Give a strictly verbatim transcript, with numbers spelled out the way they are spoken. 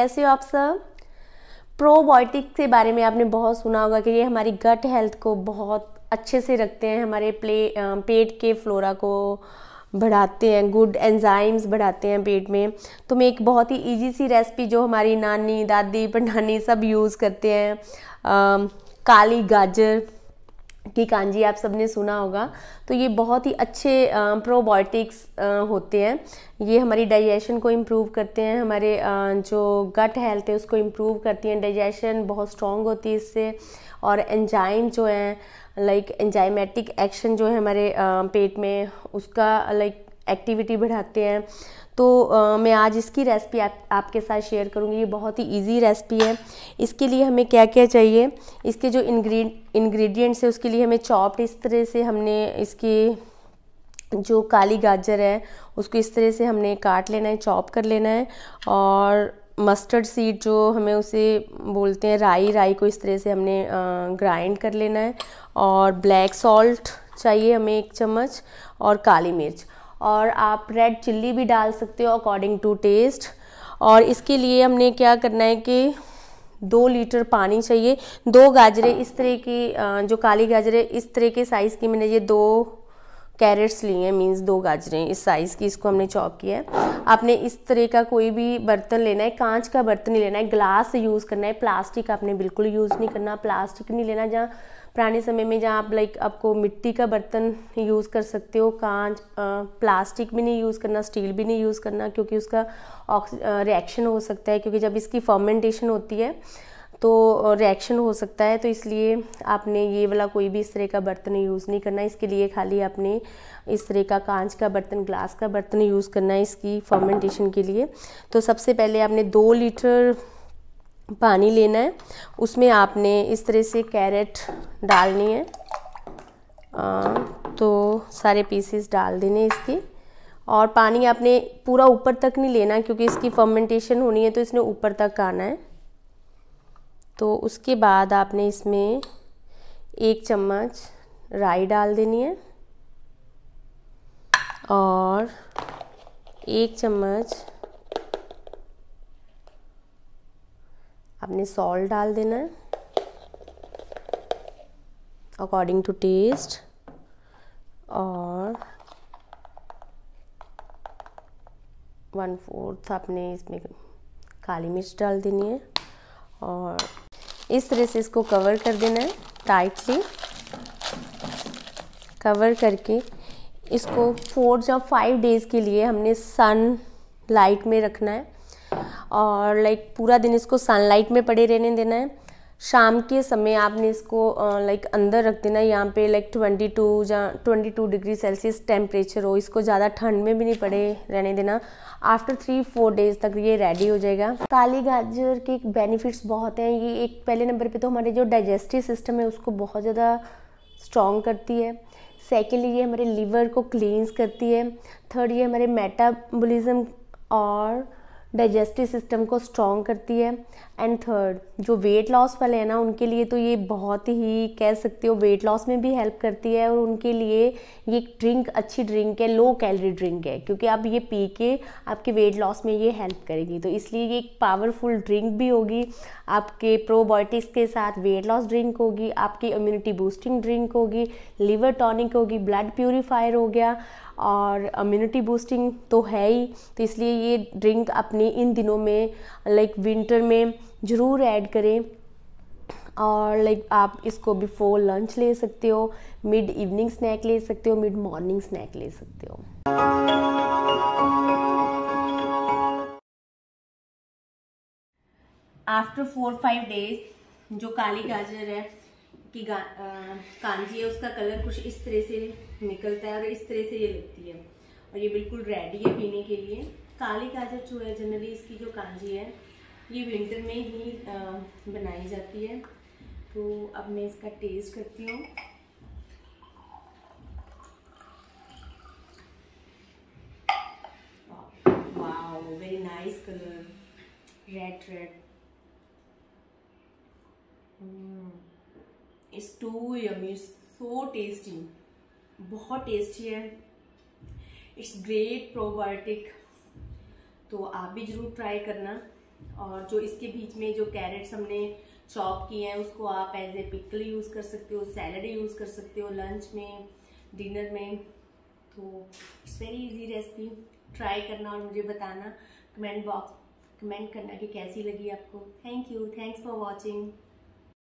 कैसे हो आप सब। प्रोबायोटिक के बारे में आपने बहुत सुना होगा कि ये हमारी गट हेल्थ को बहुत अच्छे से रखते हैं, हमारे प्ले पेट के फ्लोरा को बढ़ाते हैं, गुड एंजाइम्स बढ़ाते हैं पेट में। तो मैं एक बहुत ही इजी सी रेसिपी जो हमारी नानी दादी परनानी सब यूज़ करते हैं, आ, काली गाजर की कांजी आप सबने सुना होगा। तो ये बहुत ही अच्छे प्रोबायोटिक्स होते हैं। ये हमारी डाइजेशन को इम्प्रूव करते हैं, हमारे आ, जो गट हेल्थ है उसको इम्प्रूव करती हैं, डाइजेशन बहुत स्ट्रॉन्ग होती है इससे। और एंजाइम जो हैं लाइक एंजाइमेटिक एक्शन जो है हमारे आ, पेट में उसका लाइक एक्टिविटी बढ़ाते हैं। तो आ, मैं आज इसकी रेसिपी आप, आपके साथ शेयर करूँगी। ये बहुत ही इजी रेसिपी है। इसके लिए हमें क्या क्या चाहिए, इसके जो इंग्रेड इंग्रेडिएंट्स है उसके लिए हमें चॉप्ड इस तरह से हमने इसकी जो काली गाजर है उसको इस तरह से हमने काट लेना है, चॉप कर लेना है। और मस्टर्ड सीड जो हमें उसे बोलते हैं राई, राई को इस तरह से हमने ग्राइंड कर लेना है। और ब्लैक सॉल्ट चाहिए हमें एक चम्मच, और काली मिर्च, और आप रेड चिल्ली भी डाल सकते हो अकॉर्डिंग टू टेस्ट। और इसके लिए हमने क्या करना है कि दो लीटर पानी चाहिए। दो गाजरें इस तरह की, जो काली गाजरें इस तरह के साइज़ की मैंने ये दो कैरेट्स लिए हैं, मींस दो गाजरें इस साइज़ की, इसको हमने चॉप किया है। आपने इस तरह का कोई भी बर्तन लेना है, कांच का बर्तन नहीं लेना है, ग्लास यूज़ करना है। प्लास्टिक आपने बिल्कुल यूज़ नहीं करना, प्लास्टिक नहीं लेना। जहाँ पुराने समय में जहाँ आप लाइक आपको मिट्टी का बर्तन यूज़ कर सकते हो, कांच, प्लास्टिक भी नहीं यूज़ करना, स्टील भी नहीं यूज़ करना, क्योंकि उसका रिएक्शन हो सकता है। क्योंकि जब इसकी फर्मेंटेशन होती है तो रिएक्शन हो सकता है, तो इसलिए आपने ये वाला कोई भी इस तरह का बर्तन यूज़ नहीं करना। इसके लिए खाली आपने इस तरह का कांच का बर्तन, ग्लास का बर्तन यूज़ करना है इसकी फर्मेंटेशन के लिए। तो सबसे पहले आपने दो लीटर पानी लेना है, उसमें आपने इस तरह से कैरेट डालनी है। आ, तो सारे पीसेस डाल देने इसके। और पानी आपने पूरा ऊपर तक नहीं लेना, क्योंकि इसकी फर्मेंटेशन होनी है तो इसने ऊपर तक आना है। तो उसके बाद आपने इसमें एक चम्मच राई डाल देनी है, और एक चम्मच आपने सॉल्ट डाल देना है अकॉर्डिंग टू टेस्ट। और वन फोर्थ आपने इसमें काली मिर्च डाल देनी है, और इस तरह से इसको कवर कर देना है टाइटली। कवर करके इसको फोर या फाइव डेज़ के लिए हमने सन लाइट में रखना है, और लाइक पूरा दिन इसको सनलाइट में पड़े रहने देना है। शाम के समय आपने इसको लाइक अंदर रख देना है, यहाँ पे लाइक ट्वेंटी टू या twenty two degree Celsius temperature हो। इसको ज़्यादा ठंड में भी नहीं पड़े रहने देना। आफ्टर थ्री फोर डेज तक ये रेडी हो जाएगा। काली गाजर के बेनिफिट्स बहुत हैं। ये एक पहले नंबर पे तो हमारे जो डाइजेस्टिव सिस्टम है उसको बहुत ज़्यादा स्ट्रॉन्ग करती है। सेकेंडली ये हमारे लिवर को क्लींस करती है। थर्ड ये हमारे मेटाबॉलिज्म और डाइजेस्टिव सिस्टम को स्ट्रॉन्ग करती है। एंड थर्ड जो वेट लॉस वाले हैं ना, उनके लिए तो ये बहुत ही कह सकते हो वेट लॉस में भी हेल्प करती है। और उनके लिए ये एक ड्रिंक अच्छी ड्रिंक है, लो कैलोरी ड्रिंक है, क्योंकि आप ये पी के आपके वेट लॉस में ये हेल्प करेगी। तो इसलिए ये एक पावरफुल ड्रिंक भी होगी, आपके प्रोबायोटिक्स के साथ वेट लॉस ड्रिंक होगी, आपकी इम्यूनिटी बूस्टिंग ड्रिंक होगी, लिवर टॉनिक होगी, ब्लड प्यूरीफायर हो गया, और इम्यूनिटी बूस्टिंग तो है ही। तो इसलिए ये ड्रिंक अपनी इन दिनों में लाइक विंटर में ज़रूर ऐड करें। और लाइक आप इसको बिफोर लंच ले सकते हो, मिड इवनिंग स्नैक ले सकते हो, मिड मॉर्निंग स्नैक ले सकते हो। आफ्टर फोर फाइव डेज जो काली गाजर है की गा, आ, कांजी है, उसका कलर कुछ इस तरह से निकलता है और इस तरह से ये लगती है, और ये बिल्कुल रेडी है पीने के लिए। काली गाजर जो है जनरली इसकी जो कांजी है ये विंटर में ही आ, बनाई जाती है। तो अब मैं इसका टेस्ट करती हूँ। Wow, very nice colour, red red. It's too yummy, so tasty, बहुत टेस्टी है। इट्स ग्रेट प्रोबायोटिक, तो आप भी जरूर ट्राई करना। और जो इसके बीच में जो कैरेट्स हमने चॉप किए हैं उसको आप एज ए पिकल यूज कर सकते हो, सैलड यूज कर सकते हो लंच में, डिनर में। तो it's very easy recipe, try करना और मुझे बताना कमेंट बॉक्स कमेंट करना कि कैसी लगी आपको। Thank you, thanks for watching.